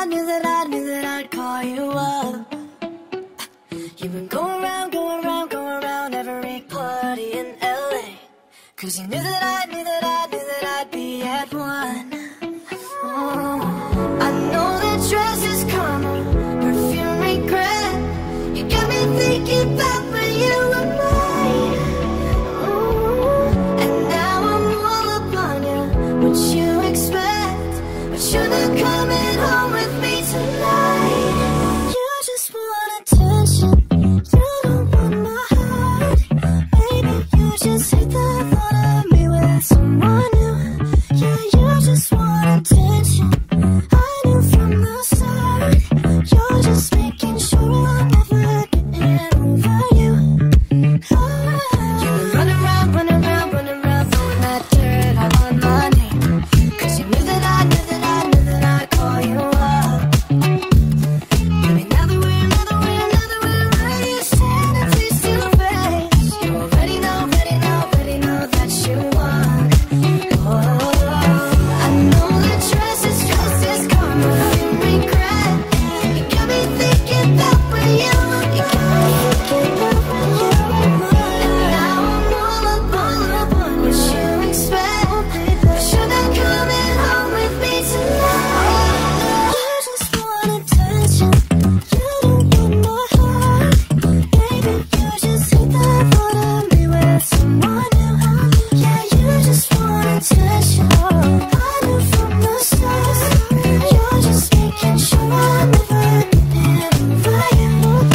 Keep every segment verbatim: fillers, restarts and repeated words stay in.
I knew that I knew that I'd call you up. You've been going around, going around, going around every party in L A, 'cause you knew that I knew that I knew that I'd be at one. Oh, I know that dress is karma, perfume regret. You got me thinking about when you were mine. Oh, and now I'm all up on you. What you expect? But you're not coming home with me tonight. You just want attention. You don't want my heart. Maybe you just hate the thought of me with someone new. Yeah, you just want attention. I knew from the start. You're just making sure I'm never getting over you. Oh, you were running around, running around, running around, throwing that dirt all on my name, 'cause you knew that I knew that I knew that I'd call you up. Baby, now that we're, now that we're, now that we're right here standing face to face, you already know, already know, already know that you want. Oh, I know that dress is, dress is karma, you regret. You got me thinking about when you, you got me thinking about when you were mine. And now I'm all up, all up on what you expect, but you're not coming home with me tonight. You just want attention. You don't want my heart. Maybe you just hate the thought of me with someone new. Yeah, you just want attention. I knew from the start. You're just making sure I'm never getting over you.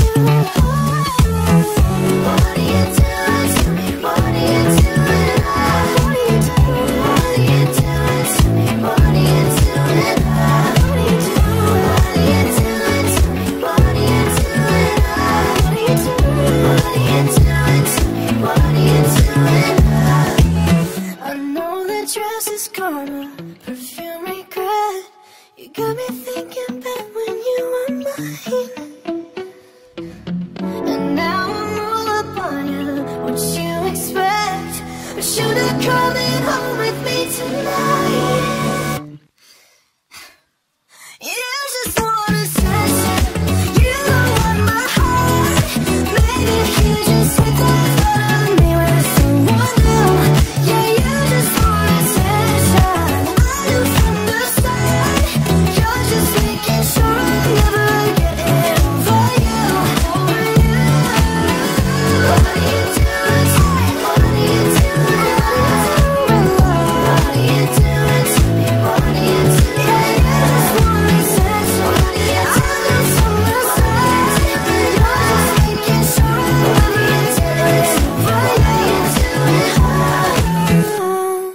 What are you doing to me? What are you doing? What are you doing? What are you doing to me? What are you doing? What are you doing? What are you doing to me? What are you doing? What are you doing? What are you doing to me? What are you doing? I know that dress is karma, perfume regret. You got me thinking back when you were mine. And now I'm all up on you. What you expect? But you're not coming home with me tonight. You just want attention. You don't want my heart. Maybe you just hate the thought of me with someone new. Yeah, you just want attention. I knew from the start. You're just making sure I'm never getting over you. Over you. What are you doing to me? What are you doing? What are you doing to me? What are you doing? Yeah, you just want attention. What are you doing? I knew from the start. You're just making sure I'm never getting over you. What are you doing?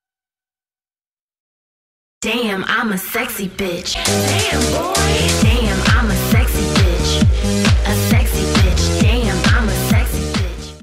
Damn, I'm a sexy bitch. Damn, boy. Damn.